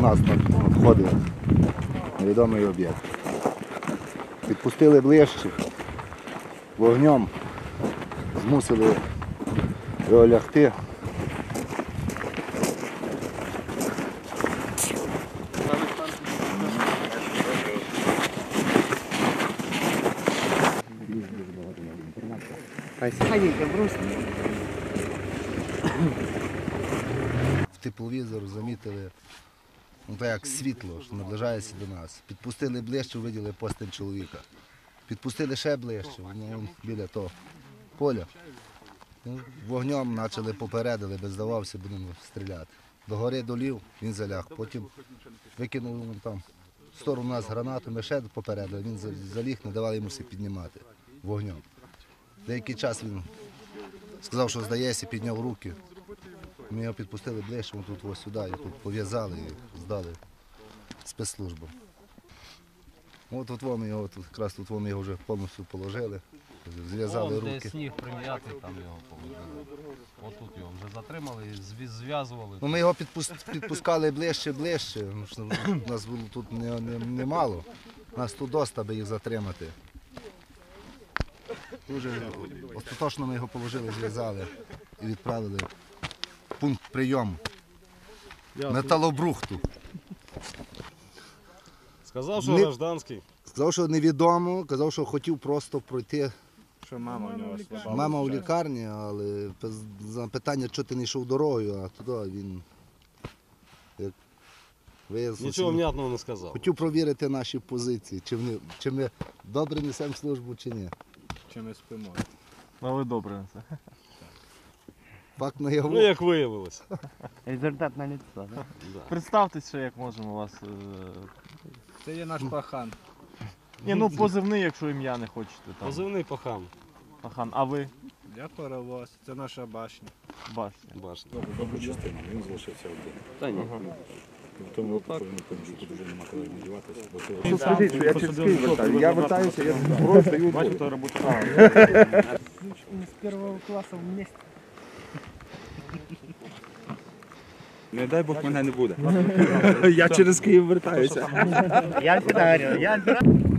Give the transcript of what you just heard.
нас надходив невідомий об'єкт. Підпустили ближче, вогнем змусили його лягти. В тепловізор замітили, так як світло, що наближається до нас. Підпустили ближче, виділи постель чоловіка. Підпустили ще ближче, біля того поля. Вогнем почали попередили, би здавався, будемо стріляти. До гори долів, він заляг, потім викинув там в сторону нас гранату, ми ще попередили, він заліг, не давали йому все піднімати вогнем. Деякий час він сказав, що здається, підняв руки. Ми його підпустили ближче, ми тут ось сюди, і тут пов'язали і здали спецслужбам. От ми його, якраз тут ми його вже повністю положили, зв'язали руки. Де сніг прим'яти, там його положили. Отут його вже затримали і зв'язували. Ми його підпускали ближче, нас було тут немало, нас тут доста, аби їх затримати. Дуже остаточно ми його положили, зв'язали і відправили в пункт прийому металобрухту. Сказав, що гражданський. Сказав, що невідомо, казав, що хотів просто пройти. Що мама у нього слаба. Мама у лікарні, але за питання, що ти не йшов дорогою, а туди він нічого внятного не сказав. Хотів провірити наші позиції, чи ми добре несемо службу, чи ні. Чи ми спимо. Але добре несе. Факт наяву. Ну, як виявилось. Результат на лицо, да? Да. Представтесь, що як можемо вас. Це є наш пахан. Ні, ну позивний, якщо ім'я не хочете. Там. Позивний пахан. Пахан, а ви? Я паровоз, це наша башня. Башня. Башня. Добру частину, він залишився один. Та ні. В тому випадку він поміж, тут вже нема коли надіватися. Скажіть, що я через Київ вертаю. Я вертаюся, я зброю даю. Бачите, робота. З першого класу вместе. Не дай Бог мене не буде. Я через Київ вертаюся. Я всегда говорил,